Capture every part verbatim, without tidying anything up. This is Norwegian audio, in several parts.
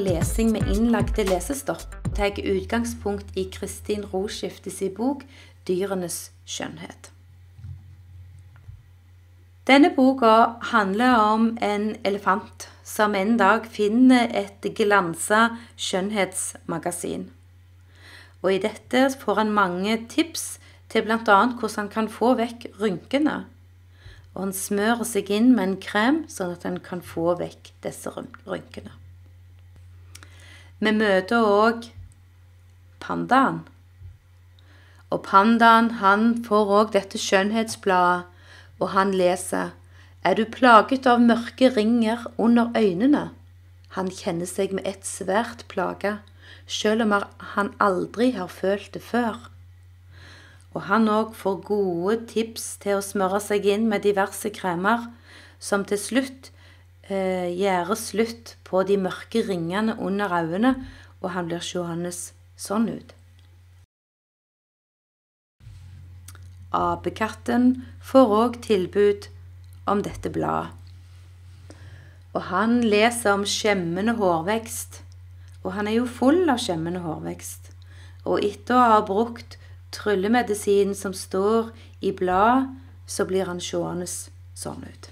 lesing med innlagte lesestopp tar utgangspunkt i Kristin Roskiftes bok Dyrenes skjønnhet. Denne boka handler om en elefant som en dag finner et glansa skjønnhetsmagasin. Og i dette får han mange tips til blant annet hvordan han kan få vekk rynkene. Og han smører seg inn med en krem sånn at han kan få vekk disse rynkene. Vi møter også pandaen. Og pandaen han får også dette skjønnhetsbladet, og han leser: Er du plaget av mørke ringer under øynene? Han kjenner seg med et svært plage, selv om han aldri har følt det før. Og han også får gode tips til å smøre seg inn med diverse kremer, som til slutt eh, gjør slutt på de mørke ringene under øynene, og han blir seende sånn ut. Apekatten får også tilbud om dette bladet. Og han leser om skjemmende hårvekst, og han er jo full av skjemmende hårvekst. Og etter å ha brukt tryllemedisin som står i bladet, så blir han seende sånn ut.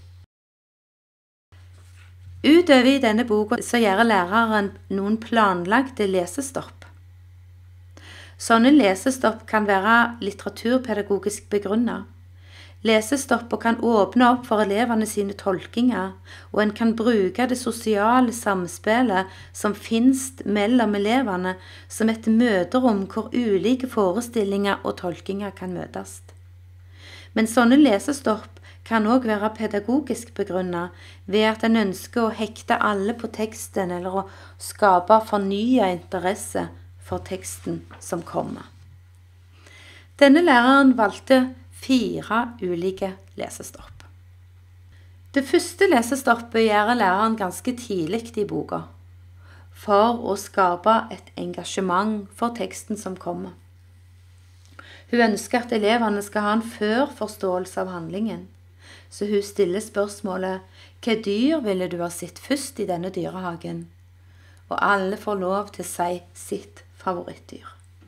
Utover i denne boka så gjør læreren noen planlagte lesestopp. Sånne lesestopp kan være litteraturpedagogisk begrunnet. Lesestopper kan åpne opp for elevene sine tolkinger, og en kan bruke det sosiale samspillet som finnes mellom elevene som et møterom hvor ulike forestillinger og tolkinger kan møtes. Men sånne lesestopp kan også være pedagogisk begrunnet ved at en ønsker å hekte alle på teksten eller å skape fornyet interesse for teksten som kommer. Denne læreren valgte fire ulike lesestopp. Det første lesestoppet gjør læreren ganske tidlig i boka, for å skape et engasjement for teksten som kommer. Hun ønsker at elevene skal ha en førforståelse av handlingen, så hun stiller spørsmålet: hva dyr ville du ha sett først i denne dyrehagen? Og alle får lov til å si sitt favorittdyr.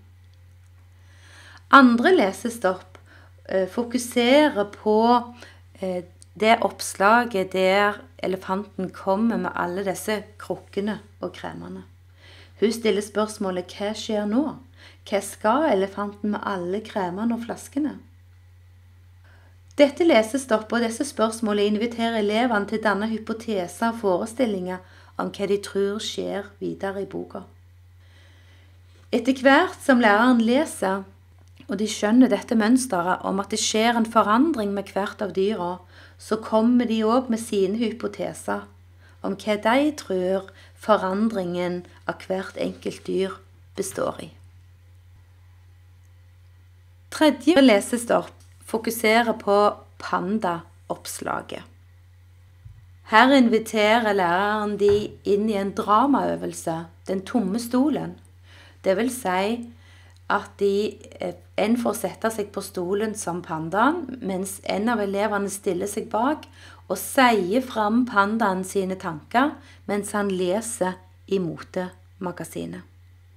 Andre lesestopp eh, fokuserer på eh, det oppslaget der elefanten kommer med alle disse krukkene og kremene. Hun stiller spørsmålet: hva skjer nå? Hva skal elefanten med alle kremene og flaskene? Dette lesestoppet og disse spørsmålene inviterer elevene til å danne hypoteser og forestillinger om hva de tror skjer videre i boka. Etter hvert som læreren leser, og de skjønner dette mønsteret om at det skjer en forandring med hvert av dyra, så kommer de også med sine hypoteser om hva de tror forandringen av hvert enkelt dyr består i. Tredje lesestopp fokuserer på panda-oppslaget. Her inviterer læreren de inn i en dramaøvelse, den tomme stolen. Det vil si at de, en får sette seg på stolen som pandaen, mens en av elevene stiller seg bak og sier fram pandaen sine tanker mens han leser i motemagasinet.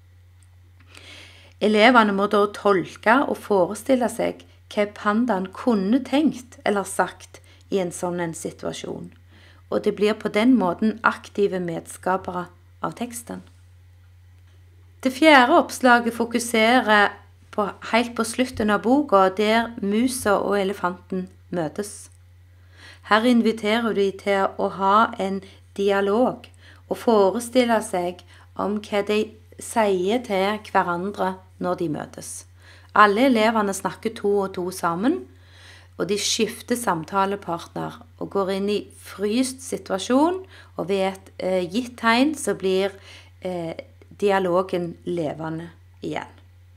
Elevene må da tolke og forestille seg hva pandaen kunne tenkt eller sagt i en sånn en situasjon, og det blir på den måten aktive medskapere av teksten. Det fjerde oppslaget fokuserer på, helt på slutten av boka, der musa og elefanten møtes. Her inviterer de til å ha en dialog og forestille seg om hva de sier til hverandre når de møtes. Alle elevene snakker to og to sammen, og de skifter samtalepartner og går inn i fryst situasjon, og ved et eh, gitt tegn så blir eh, dialogen levende igjen.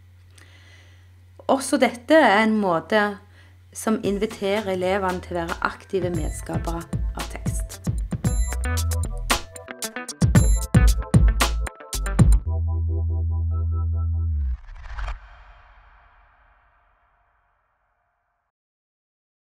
Også dette er en måte som inviterer elevene til å være aktive medskapere